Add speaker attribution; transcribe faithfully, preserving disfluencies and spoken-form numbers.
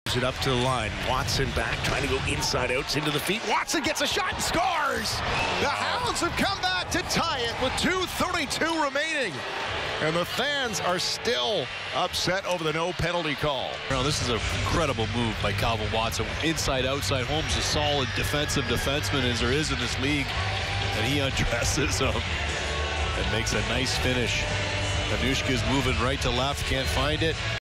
Speaker 1: It up to the line. Watson back, trying to go inside outs into the feet. Watson gets a shot and scores! The Hounds have come back to tie it with two thirty-two remaining. And the fans are still upset over the no penalty call.
Speaker 2: Well, this is an incredible move by Kalvyn Watson. Inside, outside. Holmes a solid defensive defenseman as there is in this league. And he undresses him and makes a nice finish. Anushka's moving right to left, can't find it.